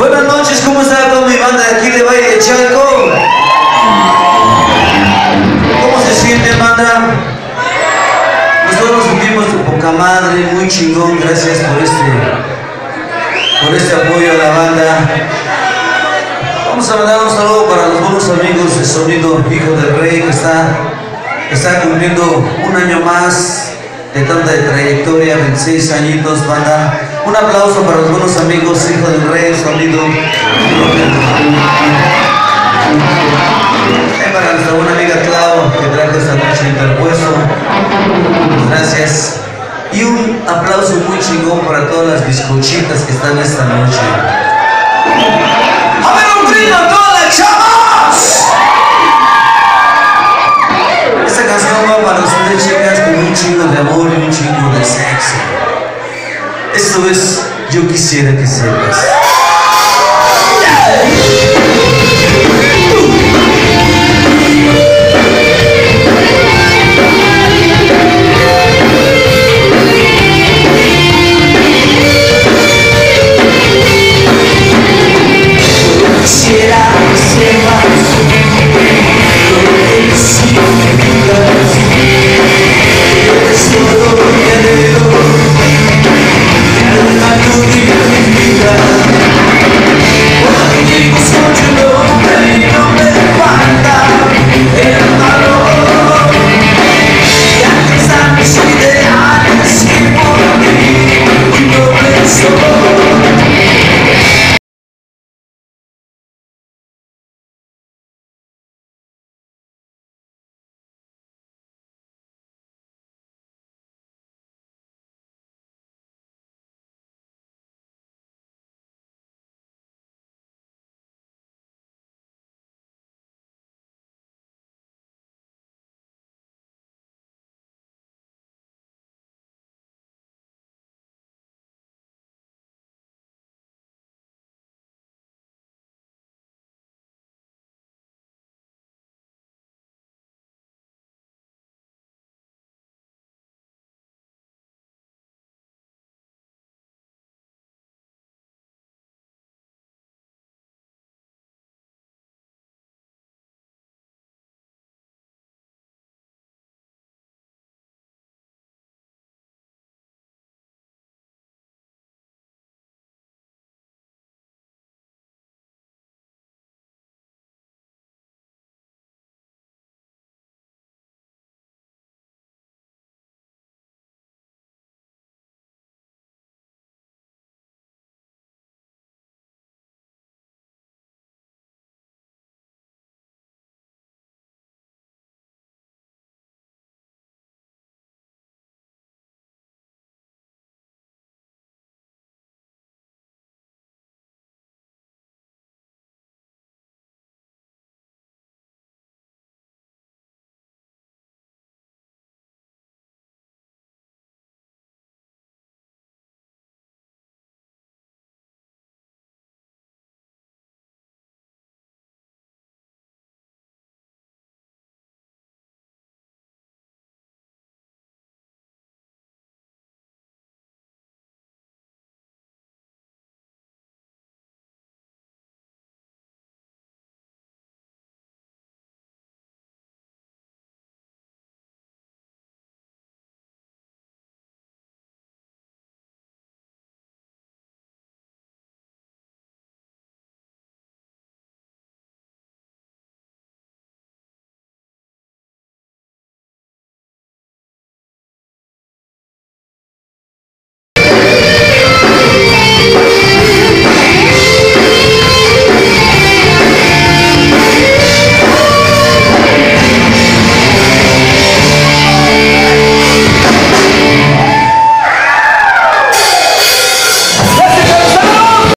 Buenas noches, ¿cómo está toda mi banda de aquí de Valle de Chalco? ¿Cómo se siente, banda? Nosotros nos sentimos de poca madre, muy chingón, gracias por este apoyo a la banda. Vamos a mandar un saludo para los buenos amigos de Sonido Hijo del Rey, que está cumpliendo un año más de tanta trayectoria, 26 añitos, banda. Un aplauso para los buenos amigos Hijo del Rey, Sonido. Para nuestra buena amiga Clau, que trajo esta noche interpuesto. Gracias. Y un aplauso muy chingón para todas las bizcochitas que están esta noche.